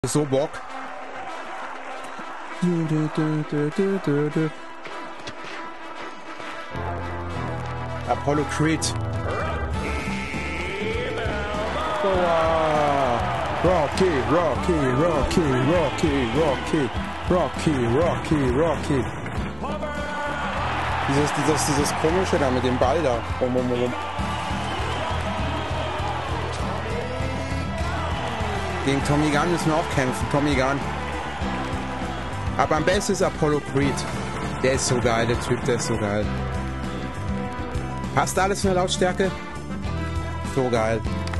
So Bock. Apollo Creed. Rocky, Rocky, Rocky, Rocky, Rocky, Rocky, Rocky, Rocky. Dieses komische da mit dem Ball da. Gegen Tommy Gunn müssen wir auch kämpfen. Tommy Gunn. Aber am besten ist Apollo Creed. Der ist so geil, der Typ, der ist so geil. Passt alles in der Lautstärke? So geil.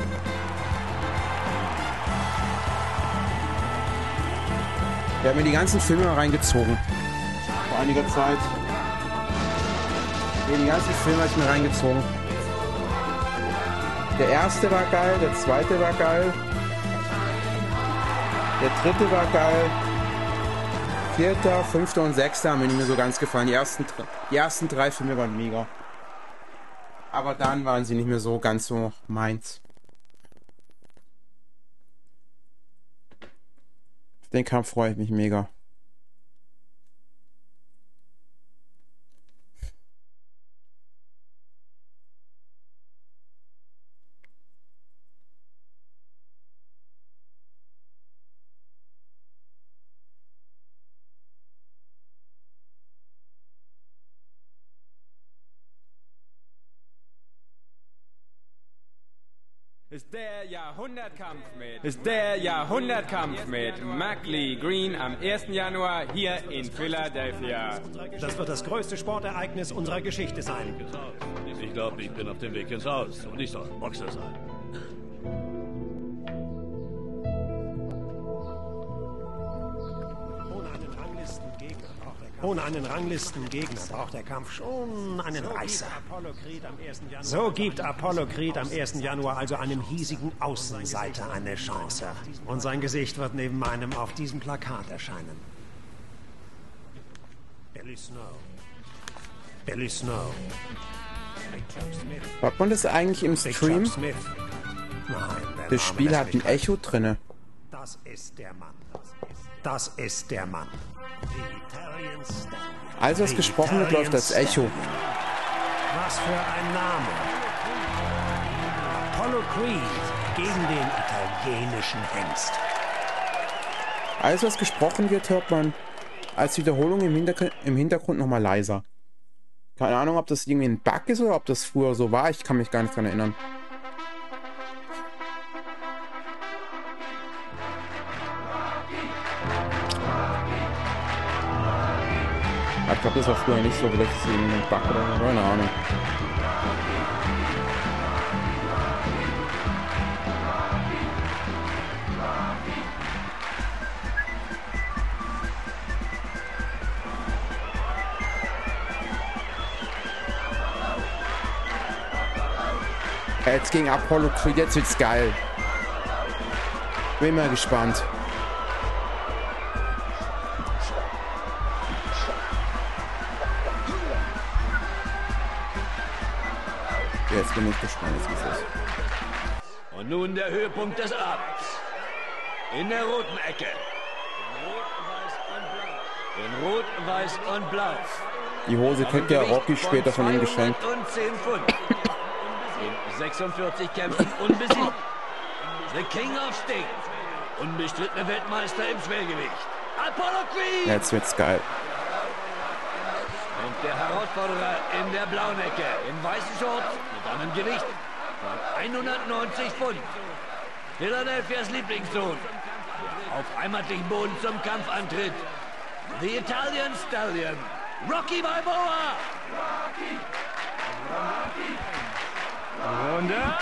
Wir haben mir die ganzen Filme reingezogen. Vor einiger Zeit. Die ganzen Filme habe ich mir reingezogen. Der erste war geil, der zweite war geil. Der dritte war geil. Vierter, fünfter und sechster haben mir nicht mehr so ganz gefallen. Die ersten drei Filme waren mega. Aber dann waren sie nicht mehr so ganz so meins. Auf den Kampf freue ich mich mega. Ist der Jahrhundertkampf mit Mac Lee Green am 1. Januar hier in Philadelphia. Das wird das größte Sportereignis unserer Geschichte sein. Ich glaube, ich bin auf dem Weg ins Haus und ich soll Boxer sein. Ohne einen Ranglistengegner braucht der Kampf schon einen Reißer. So gibt Apollo Creed am 1. Januar also einem hiesigen Außenseiter eine Chance. Und sein Gesicht wird neben meinem auf diesem Plakat erscheinen. Billy Snow. Billy Snow. Hört man das eigentlich im Stream? Nein, Das Spiel hat ein Echo drinne. Das ist der Mann. Das ist der Mann. Alles, was gesprochen wird, läuft als Echo. Was für ein Name. Apollo Creed gegen den italienischen Hengst. Alles, was gesprochen wird, hört man als Wiederholung im Hintergrund nochmal leiser. Keine Ahnung, ob das irgendwie ein Bug ist oder ob das früher so war. Ich kann mich gar nicht dran erinnern. Ich glaube, das war früher nicht so. Vielleicht ist es irgendwie ein Bug oder so. Keine Ahnung. Jetzt gegen Apollo Creed, jetzt wird's geil. Bin mal gespannt. Jetzt bin ich gespannt, wie es ist. Und nun der Höhepunkt des Abends. In der roten Ecke. In Rot, Weiß und Blau. Die Hose kriegt ja Rocky später von ihm geschenkt. Und 10 Pfund. In 46 Kämpfen unbesiegt. The King of Sting. Unbestrittene Weltmeister im Schwergewicht. Apollo Creed! Jetzt wird's geil. Und der Herausforderer in der blauen Ecke. In weißen Shorts mit einem Gewicht von 190 Pfund. Philadelphias Lieblingssohn. Der auf heimatlichem Boden zum Kampf antritt. The Italian Stallion. Rocky Balboa! Runde 1.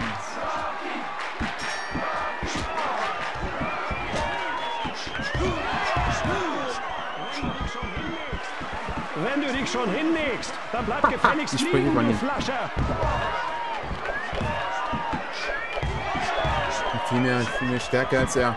Wenn du dich schon hinlegst, dann bleib gefälligst liegen, du Flasche. Viel mehr stärker als er.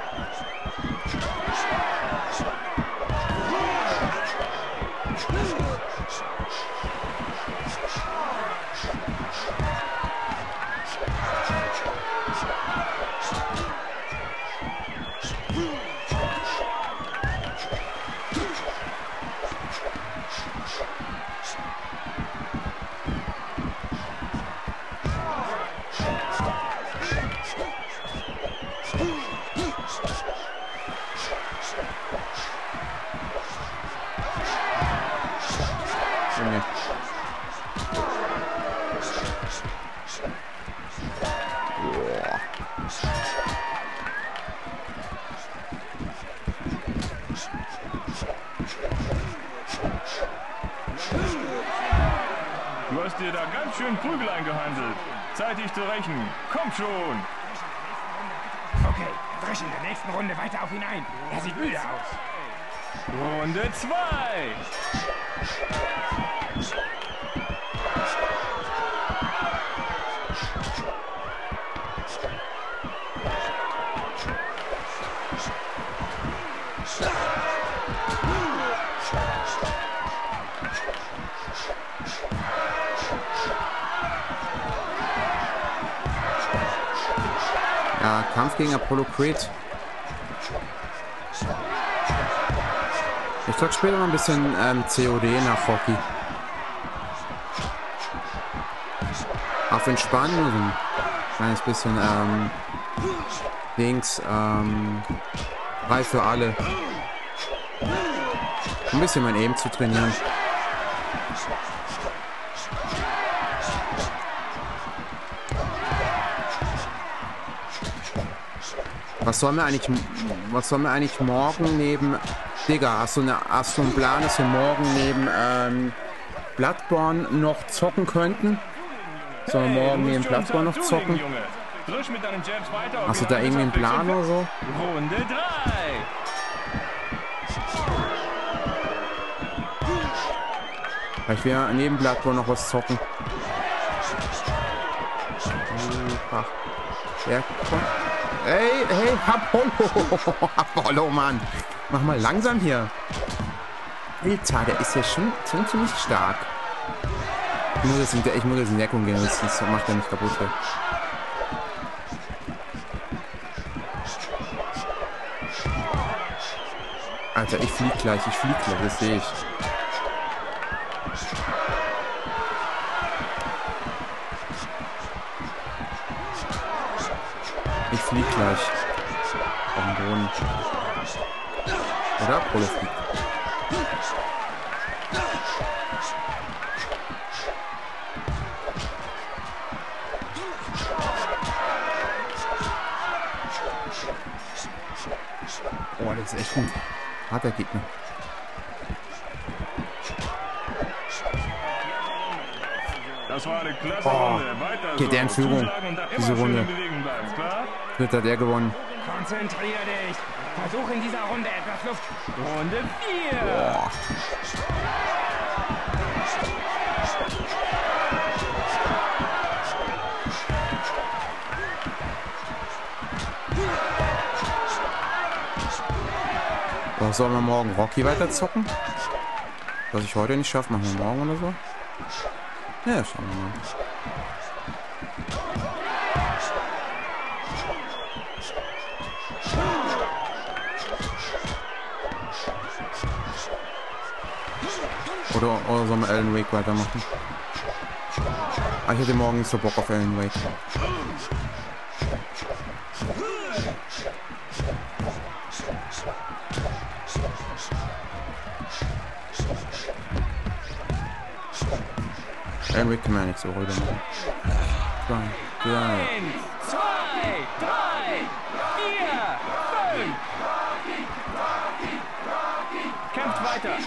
hast dir da ganz schön Prügel eingehandelt. Zeit, dich zu rächen. Komm schon. Okay, dresch in der nächsten Runde weiter auf ihn ein. Er sieht müde aus. Runde 2. Ja, Kampf gegen Apollo Creed. Ich sag später noch ein bisschen COD nach Rocky. Auf entspannen, nur so ein kleines bisschen Links, frei für alle. Ein bisschen mein Aim zu trainieren. Was sollen wir eigentlich morgen neben... Digga, hast du einen Plan, dass wir morgen neben Bloodborne noch zocken könnten? Sollen wir morgen neben Bloodborne noch zocken? Hast du da irgendwie einen Plan oder so? Runde 3. Vielleicht wir neben Bloodborne noch was zocken. Ach. Ja, komm. Hey, Apollo! Apollo, Mann! Mach mal langsam hier. Alter, der ist ja schon ziemlich stark. Ich muss jetzt in Deckung gehen, sonst macht er mich kaputt. Alter, ich flieg gleich, das sehe ich. Ich flieg gleich. Auf dem Boden. Oder? Apollo fliegt. Oh, das ist echt gut. Harter Gegner. Das war eine klasse Runde. Weiter Geht der in Führung, diese Runde. Wird hat er gewonnen. Konzentrier dich. Versuch in dieser Runde etwas Luft. Runde 4. Boah. Was sollen wir morgen? Rocky weiter zocken? Was ich heute nicht schaffe, machen wir morgen oder so? Ja, schauen wir mal. Oder sollen wir Alan Wake weitermachen? Ah, ich hätte morgen nicht so Bock auf Alan Wake. Alan Wake kann man ja nicht so heute machen. 2, 3. 1, 2, 3, 4, 5. Kämpft weiter.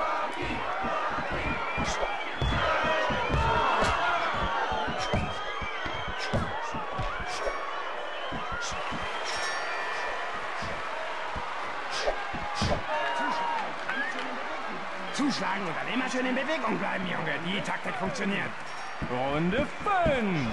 Zuschlagen und dann immer schön in Bewegung bleiben, Junge. Die Taktik funktioniert. Runde 5.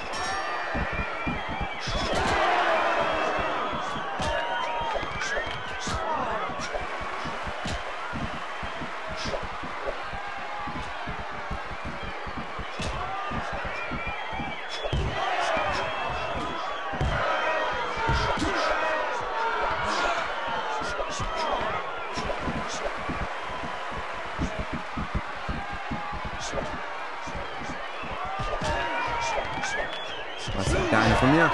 Was ist der eine von mir?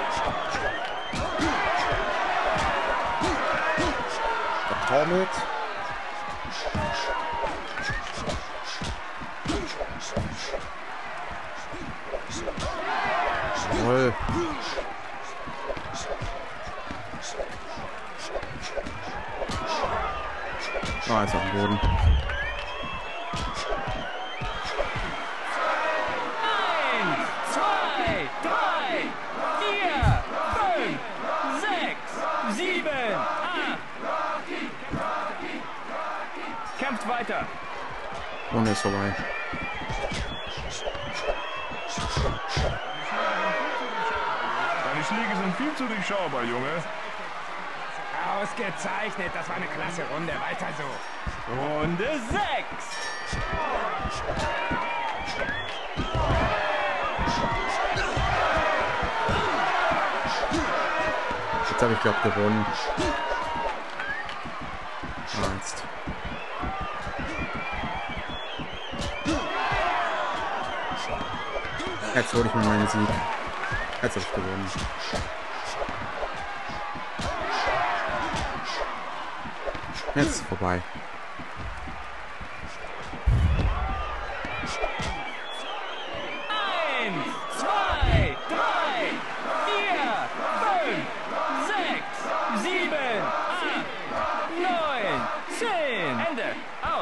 Taumelt. Jawohl. Ah, ist auf dem Boden. kämpft weiter. Runde ist vorbei. Deine Schläge sind viel zu durchschaubar, Junge. Ausgezeichnet, das war eine klasse Runde. Weiter so. Runde 6. Jetzt habe ich, glaube ich, gewonnen. Jetzt. Jetzt hole ich mir meinen Sieg. Jetzt habe ich gewonnen. Jetzt ist vorbei.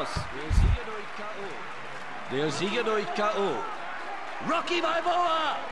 Der Sieger durch K.O. Rocky Balboa!